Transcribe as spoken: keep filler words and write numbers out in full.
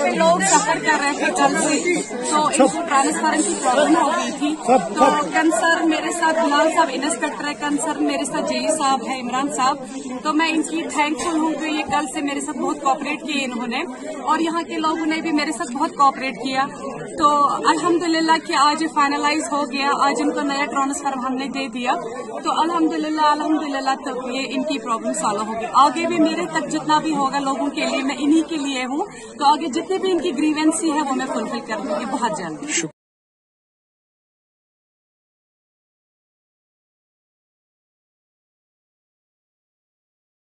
पे लोग सफर कर रहे थे कल से, तो इनको ट्रांसफर की प्रॉब्लम हो गई थी। तो कंसर मेरे साथ बिलाल साहब इंस्पेक्टर है, कंसर मेरे साथ जेई साहब है, इमरान साहब। तो मैं इनकी थैंकफुल हूँ कि ये कल से मेरे साथ बहुत कोऑपरेट किए इन्होंने, और यहाँ के लोगों ने भी मेरे साथ बहुत कोऑपरेट किया। तो अल्हम्दुलिल्लाह कि आज फाइनलाइज हो गया, आज इनको नया ट्रांसफर हमने दे दिया। तो अल्हम्दुलिल्लाह अल्हम्दुलिल्लाह तब ये इनकी प्रॉब्लम सॉल्व होगी। आगे भी मेरे तक जितना भी होगा लोगों के लिए, मैं इन्हीं के लिए हूँ। तो आगे जितने भी इनकी ग्रीवेंसी है वो मैं फुलफिल कर दूंगी बहुत जल्द।